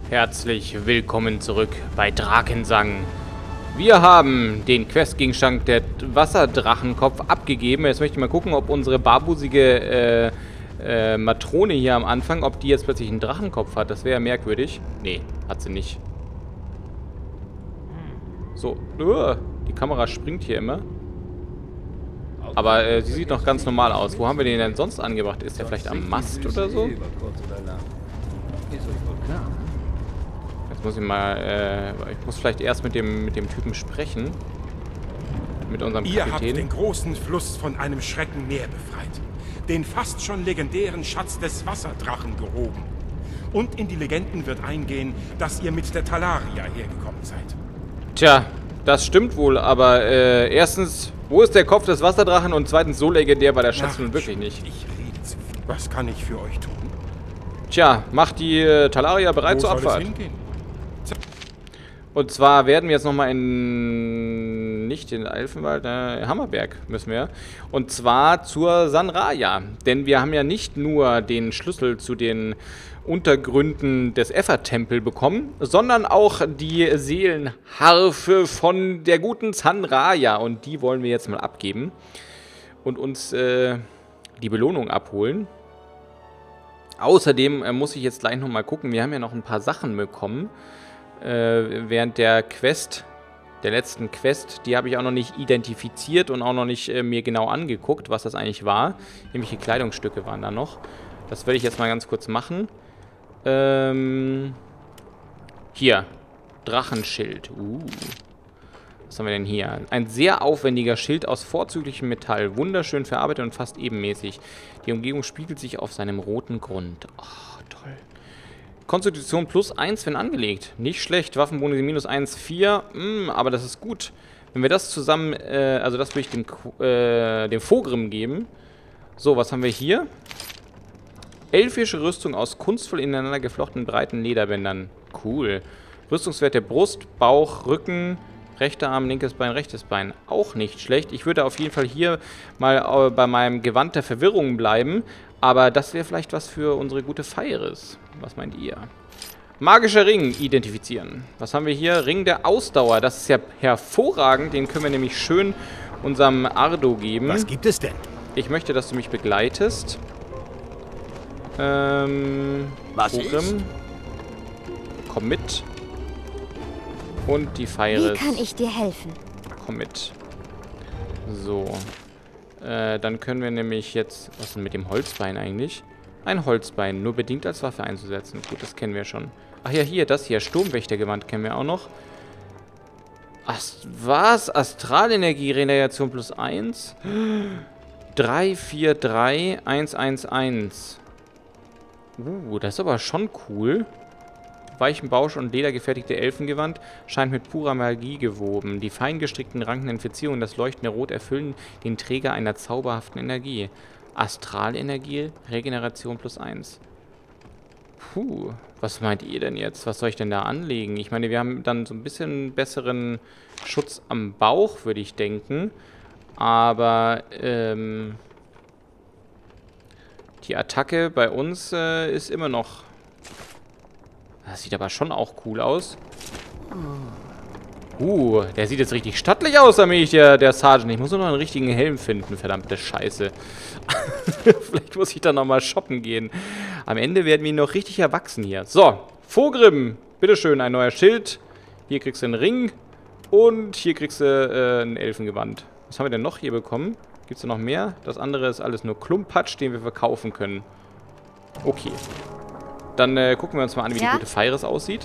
Herzlich willkommen zurück bei Drakensang. Wir haben den Questgegenstand der Wasserdrachenkopf abgegeben. Jetzt möchte ich mal gucken, ob unsere barbusige Matrone hier am Anfang, ob die jetzt plötzlich einen Drachenkopf hat. Das wäre ja merkwürdig. Nee, hat sie nicht. So, die Kamera springt hier immer. Aber sie sieht noch ganz normal aus. Wo haben wir den denn sonst angebracht? Ist der vielleicht am Mast oder so? Jetzt muss ich mal, ich muss vielleicht erst mit dem Typen sprechen. Mit unserem Kapitän. Ihr habt den großen Fluss von einem Schreckenmeer befreit. Den fast schon legendären Schatz des Wasserdrachen gehoben. Und in die Legenden wird eingehen, dass ihr mit der Talaria hergekommen seid. Tja, das stimmt wohl, aber erstens, wo ist der Kopf des Wasserdrachen? Und zweitens, so legendär war der Schatz nun wirklich nicht. Ich rede zu viel. Was kann ich für euch tun? Tja, macht die Talaria bereit zur Abfahrt. Und zwar werden wir jetzt nochmal nicht in Elfenwald, Hammerberg müssen wir. Und zwar zur Sanraya. Denn wir haben ja nicht nur den Schlüssel zu den Untergründen des Effa-Tempel bekommen, sondern auch die Seelenharfe von der guten Sanraya. Und die wollen wir jetzt mal abgeben und uns die Belohnung abholen. Außerdem muss ich jetzt gleich nochmal gucken, wir haben ja noch ein paar Sachen bekommen. Während der Quest, der letzten Quest, die habe ich auch noch nicht identifiziert und auch noch nicht mir genau angeguckt, was das eigentlich war. Nämlich die Kleidungsstücke waren da noch. Das werde ich jetzt mal ganz kurz machen. Hier, Drachenschild. Was haben wir denn hier? Ein sehr aufwendiger Schild aus vorzüglichem Metall. Wunderschön verarbeitet und fast ebenmäßig. Die Umgebung spiegelt sich auf seinem roten Grund. Oh, toll. Konstitution plus 1, wenn angelegt. Nicht schlecht. Waffenbonus minus 1, 4. Aber das ist gut. Wenn wir das zusammen, also das würde ich dem Vogrim geben. So, was haben wir hier? Elfische Rüstung aus kunstvoll ineinander geflochtenen breiten Lederbändern. Cool. Rüstungswert der Brust, Bauch, Rücken, rechter Arm, linkes Bein, rechtes Bein. Auch nicht schlecht. Ich würde auf jeden Fall hier mal bei meinem Gewand der Verwirrung bleiben. Aber das wäre vielleicht was für unsere gute Feiris. Was meint ihr? Magischer Ring identifizieren. Was haben wir hier? Ring der Ausdauer. Das ist ja hervorragend. Den können wir nämlich schön unserem Ardo geben. Was gibt es denn? Ich möchte, dass du mich begleitest. Was ist? Komm mit. Und die Feiris. Wie kann ich dir helfen? Komm mit. So. Dann können wir nämlich jetzt... Was ist denn mit dem Holzbein eigentlich? Ein Holzbein, nur bedingt als Waffe einzusetzen. Gut, das kennen wir schon. Ach ja, hier, das hier. Sturmwächtergewand kennen wir auch noch. Was? Astralenergie, Regeneration plus 1? 3, 4, 3, 1, 1, 1. Das ist aber schon cool. Weichenbausch und ledergefertigte Elfengewand scheint mit purer Magie gewoben. Die fein gestrickten Ranken und Verzierungen, das leuchtende Rot erfüllen den Träger einer zauberhaften Energie. Astralenergie, Regeneration plus 1. Puh, was meint ihr denn jetzt? Was soll ich denn da anlegen? Ich meine, wir haben dann so ein bisschen besseren Schutz am Bauch, würde ich denken. Aber, die Attacke bei uns ist immer noch... Das sieht aber schon auch cool aus. Der sieht jetzt richtig stattlich aus, nämlich der Sergeant. Ich muss nur noch einen richtigen Helm finden, verdammte Scheiße. Vielleicht muss ich da nochmal shoppen gehen. Am Ende werden wir noch richtig erwachsen hier. So, Vogrim, bitteschön, ein neuer Schild. Hier kriegst du einen Ring. Und hier kriegst du ein Elfengewand. Was haben wir denn noch hier bekommen? Gibt es da noch mehr? Das andere ist alles nur Klumpatsch, den wir verkaufen können. Okay. Dann gucken wir uns mal an, wie die gute Feiris aussieht.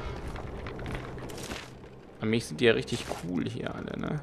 An mich sind die ja richtig cool hier alle, ne?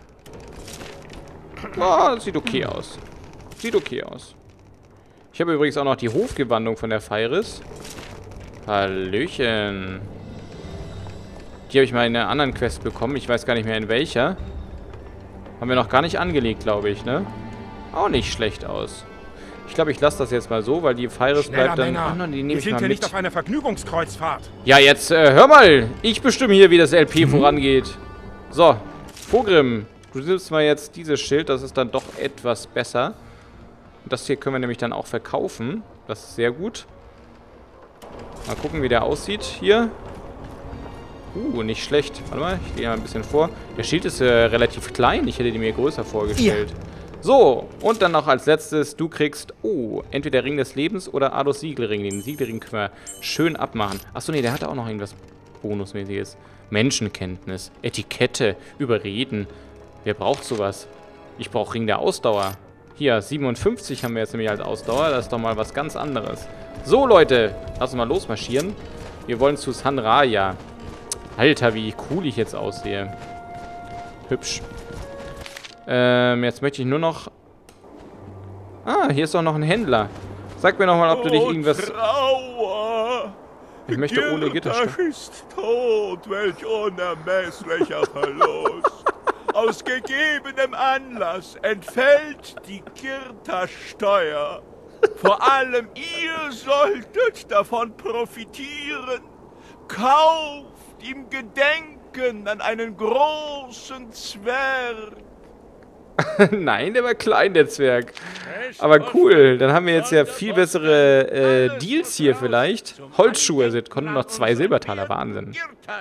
Oh, das sieht okay aus. Sieht okay aus. Ich habe übrigens auch noch die Hofgewandung von der Feiris. Hallöchen. Die habe ich mal in einer anderen Quest bekommen. Ich weiß gar nicht mehr in welcher. Haben wir noch gar nicht angelegt, glaube ich, ne? Auch nicht schlecht aus. Ich glaube, ich lasse das jetzt mal so, weil die Feiris bleibt dann... Ach, no, die nehme ich mal mit. Wir sind ja nicht auf einer Vergnügungskreuzfahrt. Ja, jetzt hör mal. Ich bestimme hier, wie das LP vorangeht. So, Vogrim, du nimmst mal jetzt dieses Schild. Das ist dann doch etwas besser. Das hier können wir nämlich dann auch verkaufen. Das ist sehr gut. Mal gucken, wie der aussieht hier. Nicht schlecht. Warte mal, ich gehe mal ein bisschen vor. Der Schild ist relativ klein. Ich hätte den mir größer vorgestellt. Ja. So, und dann noch als letztes, du kriegst, entweder Ring des Lebens oder Ardos Siegelring. Den Siegelring können wir schön abmachen. Achso, nee, der hatte auch noch irgendwas Bonusmäßiges. Menschenkenntnis, Etikette, Überreden. Wer braucht sowas? Ich brauche Ring der Ausdauer. Hier, 57 haben wir jetzt nämlich als Ausdauer. Das ist doch mal was ganz anderes. So, Leute, lass uns mal losmarschieren. Wir wollen zu Sanraya. Alter, wie cool ich jetzt aussehe. Hübsch. Jetzt möchte ich nur noch... Ah, hier ist doch noch ein Händler. Sag mir noch mal, ob du dich irgendwas... Trauer. Ich möchte ohne Gitterstäbe. ist tot, welch unermesslicher Verlust. Aus gegebenem Anlass entfällt die Girta-Steuer. Vor allem ihr solltet davon profitieren. Kauft im Gedenken an einen großen Zwerg. Nein, der war klein, der Zwerg. Aber cool, dann haben wir jetzt ja viel bessere Deals hier vielleicht. Holzschuhe sind, konnten noch 2 Silbertaler, Wahnsinn.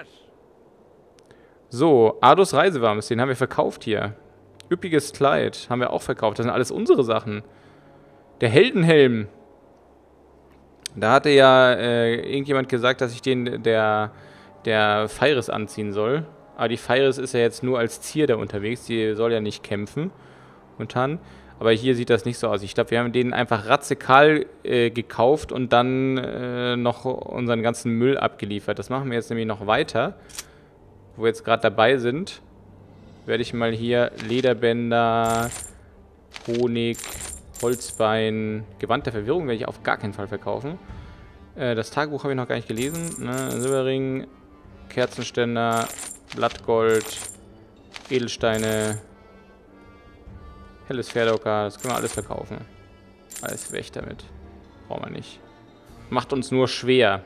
So, Ardos Reisewarmes, den haben wir verkauft hier. Üppiges Kleid haben wir auch verkauft, das sind alles unsere Sachen. Der Heldenhelm. Da hatte ja irgendjemand gesagt, dass ich den der Feiris anziehen soll. Aber die Feiris ist ja jetzt nur als Zierde unterwegs. Die soll ja nicht kämpfen. Momentan. Aber hier sieht das nicht so aus. Ich glaube, wir haben den einfach radikal gekauft und dann noch unseren ganzen Müll abgeliefert. Das machen wir jetzt nämlich noch weiter. Wo wir jetzt gerade dabei sind, werde ich mal hier Lederbänder, Honig, Holzbein, Gewand der Verwirrung werde ich auf gar keinen Fall verkaufen. Das Tagebuch habe ich noch gar nicht gelesen. Ne? Silberring, Kerzenständer, Blattgold, Edelsteine, helles Pferdeocker, das können wir alles verkaufen. Alles weg damit. Brauchen wir nicht. Macht uns nur schwer.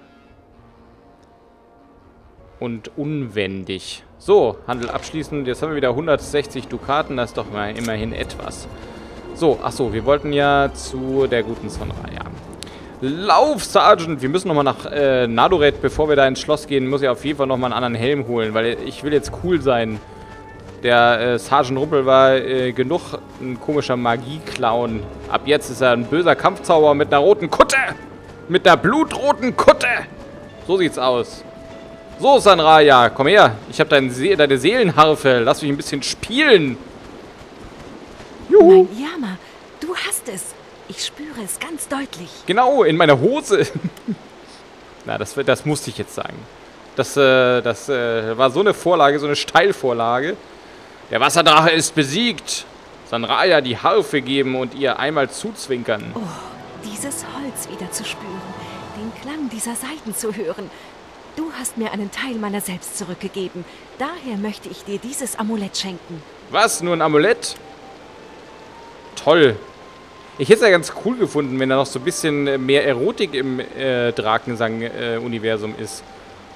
Und unwendig. So, Handel abschließen. Jetzt haben wir wieder 160 Dukaten. Das ist doch mal immerhin etwas. So, achso, wir wollten ja zu der guten Sanraya. Lauf, Sergeant! Wir müssen nochmal nach Nadoret, bevor wir da ins Schloss gehen, muss ich auf jeden Fall nochmal einen anderen Helm holen, weil ich will jetzt cool sein. Der Sergeant Rumpel war genug ein komischer Magie-Clown. Ab jetzt ist er ein böser Kampfzauberer mit einer roten Kutte! Mit einer blutroten Kutte! So sieht's aus. So, Sanraya, komm her. Ich habe deine Seelenharfe. Lass mich ein bisschen spielen. Juhu. Mein Yama, du hast es. Ich spüre es ganz deutlich. Genau, in meiner Hose. Na, das musste ich jetzt sagen. Das war so eine Vorlage, so eine Steilvorlage. Der Wasserdrache ist besiegt. Sanraya die Harfe geben und ihr einmal zuzwinkern. Oh, dieses Holz wieder zu spüren. Den Klang dieser Saiten zu hören. Du hast mir einen Teil meiner selbst zurückgegeben. Daher möchte ich dir dieses Amulett schenken. Was? Nur ein Amulett? Toll. Ich hätte es ja ganz cool gefunden, wenn da noch so ein bisschen mehr Erotik im Drakensang-Universum ist.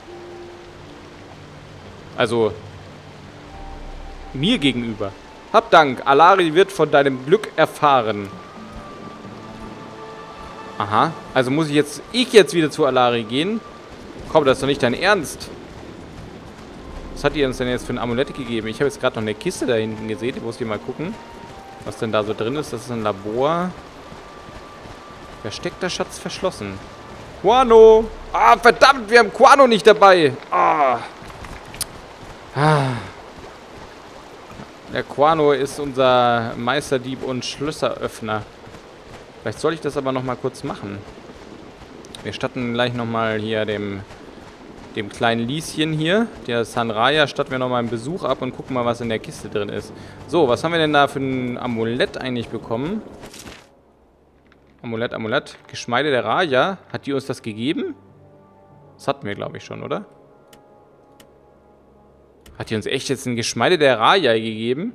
Also, mir gegenüber. Hab Dank. Alari wird von deinem Glück erfahren. Aha. Also muss ich jetzt wieder zu Alari gehen? Komm, das ist doch nicht dein Ernst. Was hat ihr uns denn jetzt für ein Amulett gegeben? Ich habe jetzt gerade noch eine Kiste da hinten gesehen. Ich muss hier mal gucken, was denn da so drin ist. Das ist ein Labor. Versteckter Schatz verschlossen. Quano! Ah, verdammt, wir haben Quano nicht dabei. Ah. Der Quano ist unser Meisterdieb und Schlösseröffner. Vielleicht soll ich das aber noch mal kurz machen. Wir statten gleich noch mal hier dem kleinen Lieschen hier, der Sanraya, statten wir noch mal einen Besuch ab und gucken mal, was in der Kiste drin ist. So, was haben wir denn da für ein Amulett eigentlich bekommen? Amulett. Geschmeide der Raja. Hat die uns das gegeben? Das hatten wir, glaube ich, schon, oder? Hat die uns echt jetzt ein Geschmeide der Raja gegeben?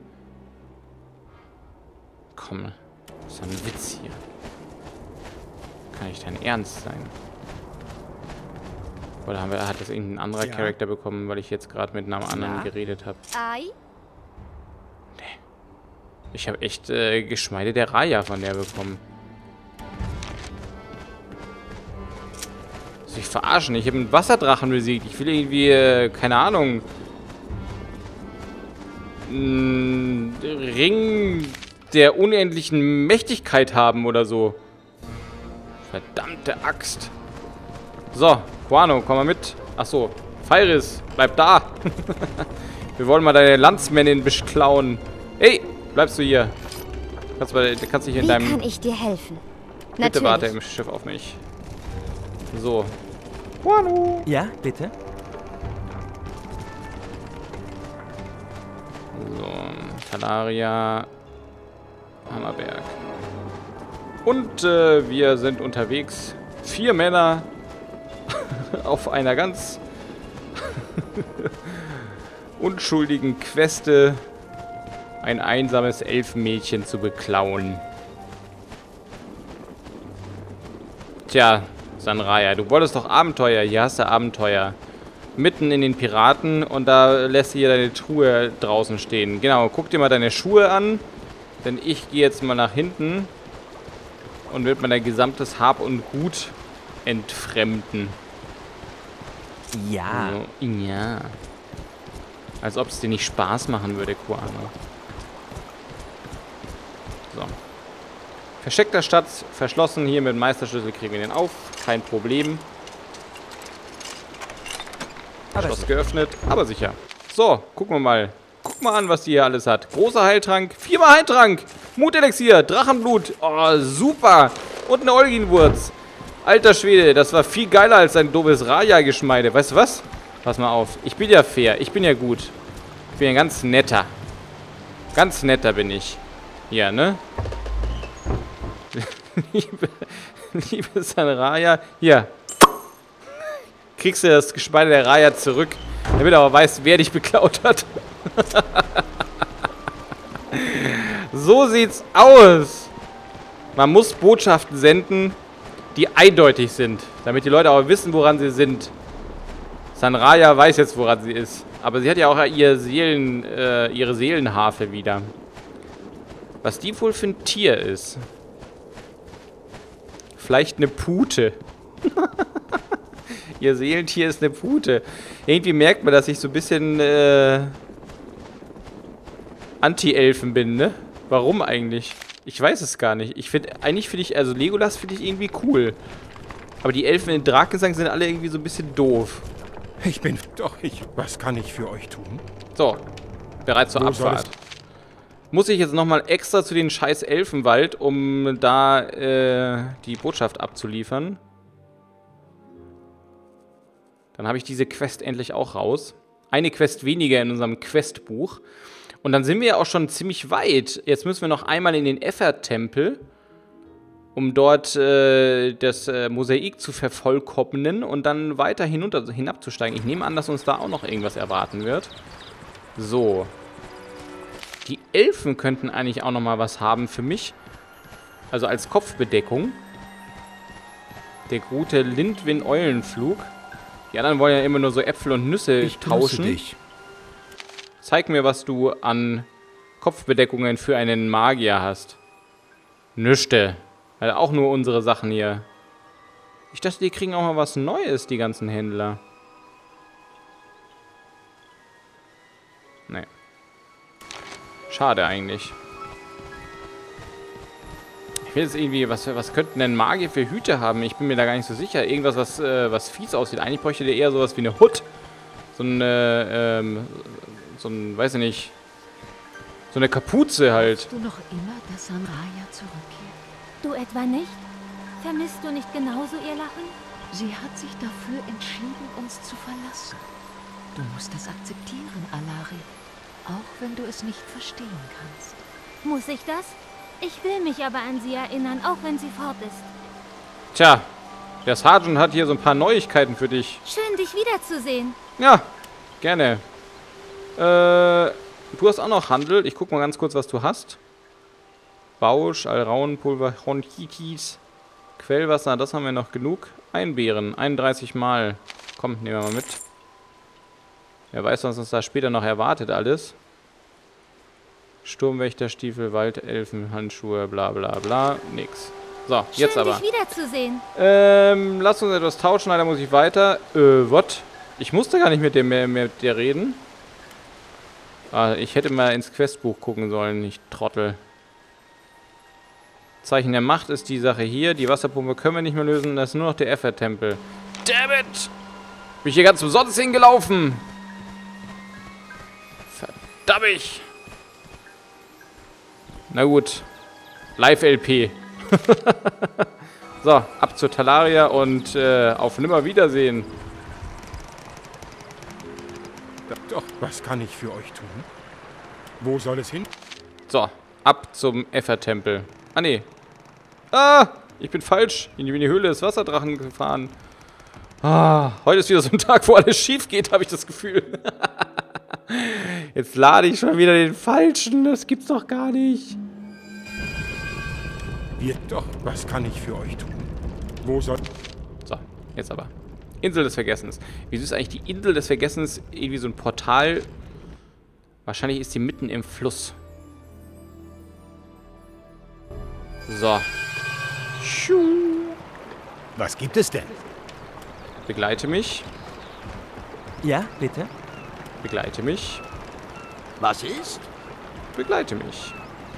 Komm, das ist doch ein Witz hier. Kann nicht dein Ernst sein? Oder hat das irgendein anderer Charakter bekommen, weil ich jetzt gerade mit einem anderen geredet habe? Nee. Ich habe echt Geschmeide der Raja von der bekommen. Also mich verarschen? Ich habe einen Wasserdrachen besiegt. Ich will irgendwie, keine Ahnung, einen Ring der unendlichen Mächtigkeit haben oder so. Verdammte Axt. So, Guano, komm mal mit. Achso, Feiris, bleib da. Wir wollen mal deine Landsmännin beklauen. Ey, bleibst du hier? Kannst dich hier in deinem... Wie kann ich dir helfen? Bitte Natürlich. warte im Schiff auf mich. So. Guano. Ja, bitte. So, Talaria, Hammerberg. Und wir sind unterwegs. 4 Männer auf einer ganz unschuldigen Queste, ein einsames Elfenmädchen zu beklauen. Tja, Sanraya, du wolltest doch Abenteuer. Hier hast du Abenteuer. Mitten in den Piraten und da lässt du hier deine Truhe draußen stehen. Genau, guck dir mal deine Schuhe an, denn ich gehe jetzt mal nach hinten und wird mein gesamtes Hab und Gut entfremden. Ja. So, ja. Als ob es dir nicht Spaß machen würde, Guano. So. Versteckter Schatz, verschlossen. Hier mit Meisterschlüssel kriegen wir den auf. Kein Problem. Schloss geöffnet, aber sicher. So, gucken wir mal. Guck mal an, was die hier alles hat. Großer Heiltrank, 4-mal Heiltrank, Mutelixier, Drachenblut. Oh, super. Und eine Olginwurz. Alter Schwede, das war viel geiler als ein doofes Raja-Geschmeide. Weißt du was? Pass mal auf. Ich bin ja fair. Ich bin ja gut. Ich bin ja ganz netter. Ganz netter bin ich. Hier, ne? liebe Sanraya. Hier. Kriegst du das Gespeide der Raya zurück, damit er aber weiß, wer dich beklaut hat. So sieht's aus. Man muss Botschaften senden, die eindeutig sind, damit die Leute auch wissen, woran sie sind. Sanraya weiß jetzt, woran sie ist. Aber sie hat ja auch ihre Seelenharfe wieder. Was die wohl für ein Tier ist. Vielleicht eine Pute. Ihr Seelentier ist eine Pute. Irgendwie merkt man, dass ich so ein bisschen Anti-Elfen bin, ne? Warum eigentlich? Ich weiß es gar nicht. Eigentlich finde ich, also Legolas finde ich irgendwie cool. Aber die Elfen in Drakensang sind alle irgendwie so ein bisschen doof. Was kann ich für euch tun? So, bereit zur Wo soll Abfahrt. Muss ich jetzt nochmal extra zu den scheiß Elfenwald, um da die Botschaft abzuliefern? Dann habe ich diese Quest endlich auch raus. Eine Quest weniger in unserem Questbuch. Und dann sind wir ja auch schon ziemlich weit. Jetzt müssen wir noch einmal in den Effert-Tempel, um dort das Mosaik zu vervollkommnen und dann weiter hinabzusteigen. Ich nehme an, dass uns da auch noch irgendwas erwarten wird. So. Die Elfen könnten eigentlich auch noch mal was haben für mich. Also als Kopfbedeckung. Der gute Lindwin-Eulenflug. Die anderen wollen ja immer nur so Äpfel und Nüsse tauschen. Dich. Zeig mir, was du an Kopfbedeckungen für einen Magier hast. Nüschte. Also auch nur unsere Sachen hier. Ich dachte, die kriegen auch mal was Neues, die ganzen Händler. Nee. Schade eigentlich. Ich will jetzt irgendwie, was könnten denn Magier für Hüte haben? Ich bin mir da gar nicht so sicher. Irgendwas, was fies aussieht. Eigentlich bräuchte der eher sowas wie eine Hut. So ein, weiß ich nicht, so eine Kapuze halt. Willst du noch immer, dass Sanraya zurückkehrt? Du etwa nicht? Vermisst du nicht genauso ihr Lachen? Sie hat sich dafür entschieden, uns zu verlassen. Du musst das akzeptieren, Alari. Auch wenn du es nicht verstehen kannst. Muss ich das? Ich will mich aber an sie erinnern, auch wenn sie fort ist. Tja, der Sergeant hat hier so ein paar Neuigkeiten für dich. Schön, dich wiederzusehen. Ja, gerne. Du hast auch noch Handel. Ich guck mal ganz kurz, was du hast. Bausch, Alraunpulver, Chronchitis, Quellwasser, das haben wir noch genug. Einbeeren, 31 Mal. Komm, nehmen wir mal mit. Wer weiß, was uns da später noch erwartet alles. Sturmwächterstiefel, Waldelfen, Handschuhe, bla bla bla. Nix. So, jetzt Schön, aber. dich wiederzusehen. Lass uns etwas tauschen, leider muss ich weiter. What? Ich musste gar nicht mit dir reden. Ah, ich hätte mal ins Questbuch gucken sollen, ich Trottel. Zeichen der Macht ist die Sache hier. Die Wasserpumpe können wir nicht mehr lösen. Das ist nur noch der Effort-Tempel. Damn it! Bin ich hier ganz umsonst hingelaufen? Verdammt! Na gut. Live-LP. So, ab zur Talaria und auf Nimmerwiedersehen. Doch, was kann ich für euch tun? Wo soll es hin? So, ab zum Effort-Tempel. Ah, nee. Ah, ich bin falsch. In die Höhle des Wasserdrachen gefahren. Ah, heute ist wieder so ein Tag, wo alles schief geht, habe ich das Gefühl. Jetzt lade ich schon wieder den Falschen. Das gibt's doch gar nicht. Doch, was kann ich für euch tun? Wo soll... So, jetzt aber. Insel des Vergessens. Wieso ist eigentlich die Insel des Vergessens irgendwie so ein Portal? Wahrscheinlich ist sie mitten im Fluss. So. Was gibt es denn? Begleite mich. Ja, bitte? Begleite mich. Was ist? Begleite mich.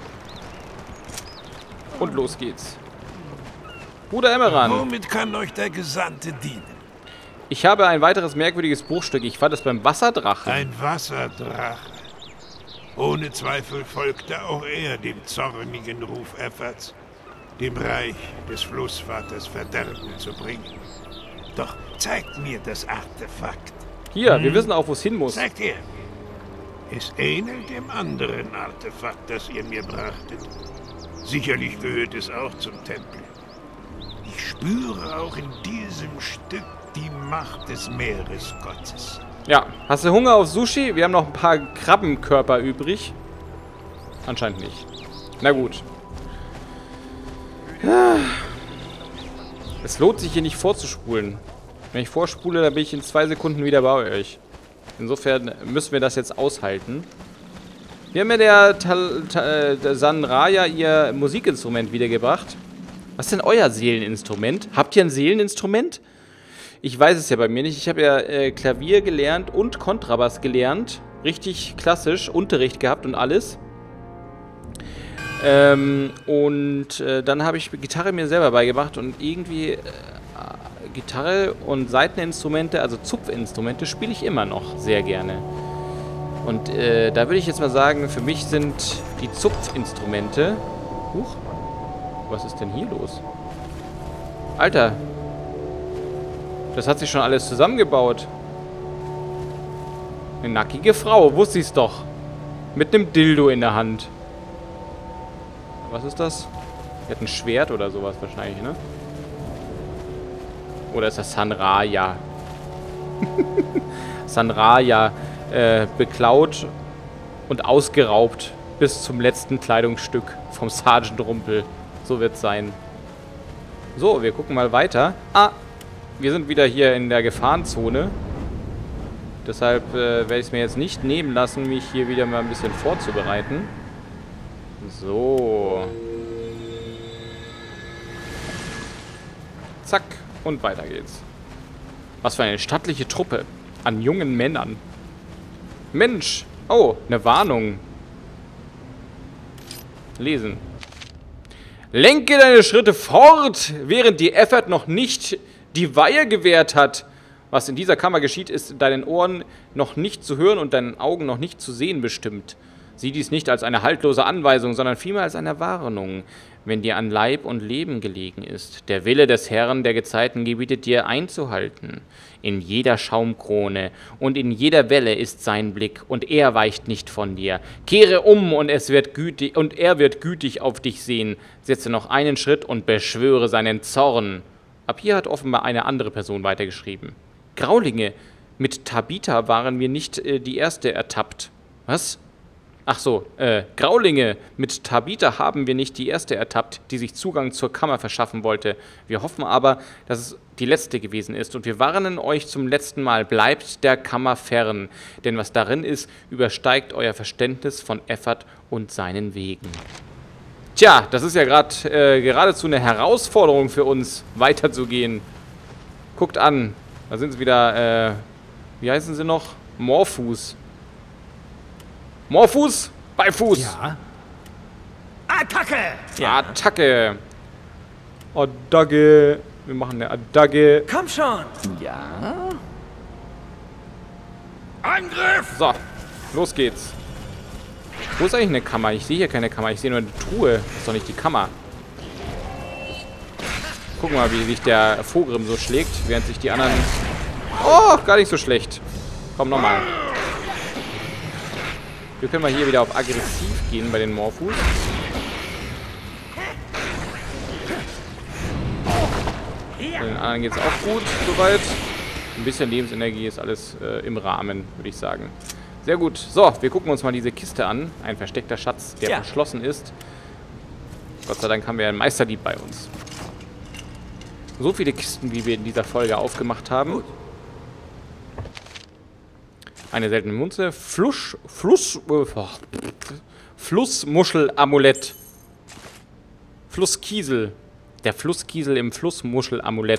Und los geht's. Bruder Emmeran. Womit kann euch der Gesandte dienen? Ich habe ein weiteres merkwürdiges Bruchstück. Ich fand es beim Wasserdrachen. Ein Wasserdrache. Ohne Zweifel folgte auch er dem zornigen Ruf Efforts, dem Reich des Flussvaters Verderben zu bringen. Doch zeigt mir das Artefakt. Hier, wir wissen auch, wo es hin muss. Zeigt her. Es ähnelt dem anderen Artefakt, das ihr mir brachtet. Sicherlich gehört es auch zum Tempel. Ich spüre auch in diesem Stück die Macht des Meeresgottes. Ja, hast du Hunger auf Sushi? Wir haben noch ein paar Krabbenkörper übrig. Anscheinend nicht. Na gut. Es lohnt sich hier nicht vorzuspulen. Wenn ich vorspule, dann bin ich in 2 Sekunden wieder bei euch. Insofern müssen wir das jetzt aushalten. Wir haben ja der Sanraya ihr Musikinstrument wiedergebracht. Was ist denn euer Seeleninstrument? Habt ihr ein Seeleninstrument? Ich weiß es ja bei mir nicht. Ich habe ja Klavier gelernt und Kontrabass gelernt. Richtig klassisch. Unterricht gehabt und alles. Dann habe ich Gitarre mir selber beigebracht und irgendwie Gitarre und Saiteninstrumente, also Zupfinstrumente, spiele ich immer noch sehr gerne. Und da würde ich jetzt mal sagen, für mich sind die Zupfinstrumente... Huch, was ist denn hier los? Alter, das hat sich schon alles zusammengebaut. Eine nackige Frau, wusste ich's doch. Mit einem Dildo in der Hand. Was ist das? Die hat ein Schwert oder sowas wahrscheinlich, ne? Oder ist das Sanraya? Sanraya beklaut und ausgeraubt bis zum letzten Kleidungsstück vom Sergeant Rumpel. So wird's sein. So, wir gucken mal weiter. Ah, wir sind wieder hier in der Gefahrenzone. Deshalb werde ich es mir jetzt nicht nehmen lassen, mich hier wieder mal ein bisschen vorzubereiten. So. Zack. Und weiter geht's. Was für eine stattliche Truppe an jungen Männern. Mensch. Oh, eine Warnung. Lesen. Lenke deine Schritte fort, während die Effort noch nicht die Weihe gewährt hat. Was in dieser Kammer geschieht, ist deinen Ohren noch nicht zu hören und deinen Augen noch nicht zu sehen bestimmt. Sieh dies nicht als eine haltlose Anweisung, sondern vielmehr als eine Warnung, wenn dir an Leib und Leben gelegen ist. Der Wille des Herrn der Gezeiten gebietet dir einzuhalten. In jeder Schaumkrone und in jeder Welle ist sein Blick, und er weicht nicht von dir. Kehre um, und er wird gütig auf dich sehen. Setze noch einen Schritt und beschwöre seinen Zorn. Ab hier hat offenbar eine andere Person weitergeschrieben. Graulinge, mit Tabitha waren wir nicht die erste ertappt. Was? Ach so, Graulinge, mit Tabitha haben wir nicht die erste ertappt, die sich Zugang zur Kammer verschaffen wollte. Wir hoffen aber, dass es die letzte gewesen ist, und wir warnen euch zum letzten Mal, bleibt der Kammer fern, denn was darin ist, übersteigt euer Verständnis von Effort und seinen Wegen. Tja, das ist ja gerade geradezu eine Herausforderung für uns, weiterzugehen. Guckt an. Da sind sie wieder, wie heißen sie noch? Morphus. Morphus bei Fuß. Ja. Attacke! Ja. Attacke. Attacke. Wir machen eine Attacke. Komm schon! Ja. Angriff! So, los geht's. Wo ist eigentlich eine Kammer? Ich sehe hier keine Kammer. Ich sehe nur eine Truhe. Das ist doch nicht die Kammer. Gucken wir mal, wie sich der Vogrim so schlägt, während sich die anderen... Oh, gar nicht so schlecht. Komm, nochmal. Wir können mal hier wieder auf aggressiv gehen bei den Morphus. Bei den anderen geht's auch gut, soweit. Ein bisschen Lebensenergie ist alles im Rahmen, würde ich sagen. Sehr gut. So, wir gucken uns mal diese Kiste an. Ein versteckter Schatz, der verschlossen ist. Gott sei Dank haben wir ein Meisterdieb bei uns. So viele Kisten, wie wir in dieser Folge aufgemacht haben. Eine seltene Münze. Flussmuschel-Amulett. Flusskiesel. Der Flusskiesel im Flussmuschel-Amulett.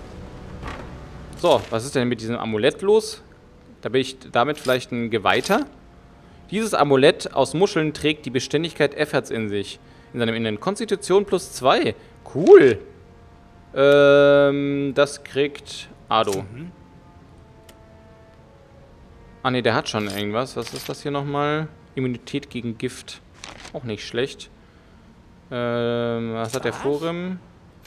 So, was ist denn mit diesem Amulett los? Da bin ich damit vielleicht ein Geweihter. Dieses Amulett aus Muscheln trägt die Beständigkeit Efforts in sich. In seinem Inneren. Konstitution +2. Cool. Das kriegt Ado. Ah ne, der hat schon irgendwas. Was ist das hier nochmal? Immunität gegen Gift. Auch nicht schlecht. Was hat der Vogrim?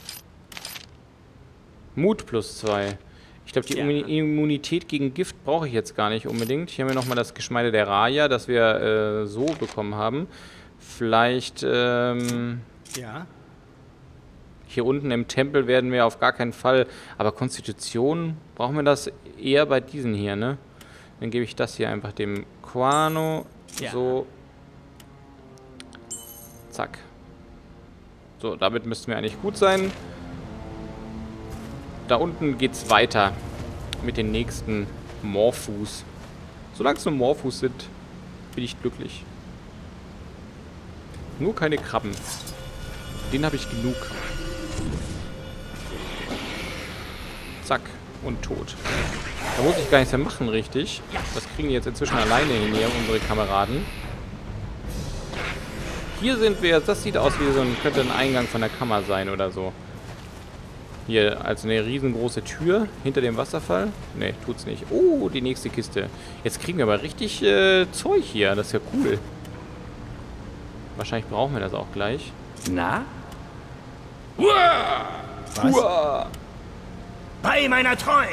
Mut +2. Ich glaube, die Immunität gegen Gift brauche ich jetzt gar nicht unbedingt. Hier haben wir nochmal das Geschmeide der Raya, das wir so bekommen haben. Vielleicht, Ja. Hier unten im Tempel werden wir auf gar keinen Fall... Aber Konstitution, brauchen wir das eher bei diesen hier, ne? Dann gebe ich das hier einfach dem Quano. Ja. So. Zack. So, damit müssten wir eigentlich gut sein. Da unten geht's weiter mit den nächsten Morphus. Solange es nur Morphus sind, bin ich glücklich. Nur keine Krabben. Den habe ich genug. Zack. Und tot. Da muss ich gar nichts mehr machen, richtig. Das kriegen die jetzt inzwischen alleine hin hier, unsere Kameraden. Hier sind wir jetzt. Das sieht aus wie so ein... Könnte ein Eingang von der Kammer sein oder so. Hier, als eine riesengroße Tür hinter dem Wasserfall. Ne, tut's nicht. Oh, die nächste Kiste. Jetzt kriegen wir aber richtig Zeug hier. Das ist ja cool. Wahrscheinlich brauchen wir das auch gleich. Na? Was? Uah. Bei meiner Treu!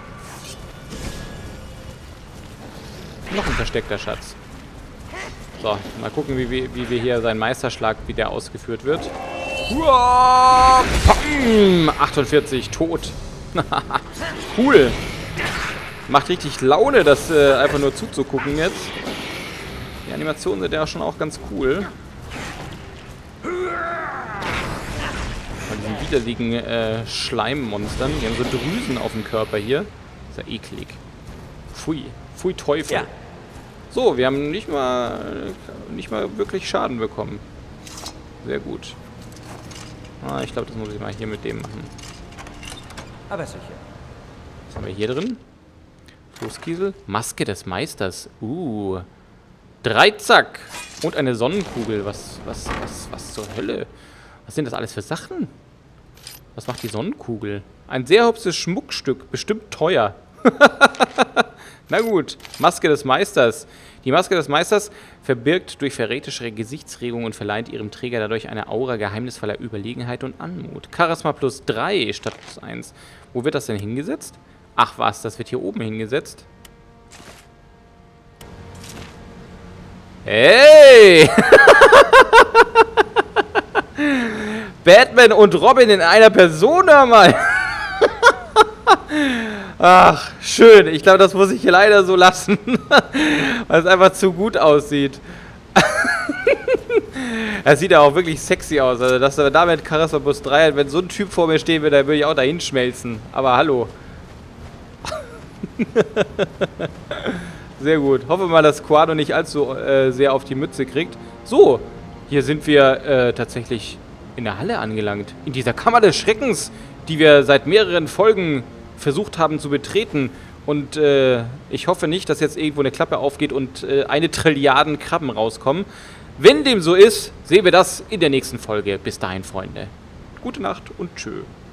Noch ein versteckter Schatz. So, mal gucken, wie wir hier seinen Meisterschlag, wie der ausgeführt wird. Uah, 48, tot. Cool. Macht richtig Laune, das einfach nur zuzugucken jetzt. Die Animationen sind ja schon auch ganz cool. Von diesen widerlichen Schleimmonstern. Die haben so Drüsen auf dem Körper hier. Ist ja eklig. Pfui. Pfui Teufel. Ja. So, wir haben nicht mal wirklich Schaden bekommen. Sehr gut. Ah, ich glaube, das muss ich mal hier mit dem machen. Aber sicher. Was haben wir hier drin? Flusskiesel. Maske des Meisters. Dreizack. Und eine Sonnenkugel. Was zur Hölle? Was sind das alles für Sachen? Was macht die Sonnenkugel? Ein sehr hübsches Schmuckstück. Bestimmt teuer. Na gut. Maske des Meisters. Die Maske des Meisters verbirgt durch verräterische Gesichtsregungen und verleiht ihrem Träger dadurch eine Aura geheimnisvoller Überlegenheit und Anmut. Charisma +3 statt +1. Wo wird das denn hingesetzt? Ach was, das wird hier oben hingesetzt. Hey! Batman und Robin in einer Person, hör mal. Ach, schön. Ich glaube, das muss ich hier leider so lassen, weil es einfach zu gut aussieht. Das sieht ja auch wirklich sexy aus. Also, dass er damit Charisma +3 hat, wenn so ein Typ vor mir stehen würde, dann würde ich auch dahin schmelzen. Aber hallo. Sehr gut. Hoffe mal, dass Quado nicht allzu sehr auf die Mütze kriegt. So, Hier sind wir tatsächlich in der Halle angelangt. In dieser Kammer des Schreckens, die wir seit mehreren Folgen versucht haben zu betreten. Und ich hoffe nicht, dass jetzt irgendwo eine Klappe aufgeht und 1 Trilliarden Krabben rauskommen. Wenn dem so ist, sehen wir das in der nächsten Folge. Bis dahin, Freunde. Gute Nacht und tschö.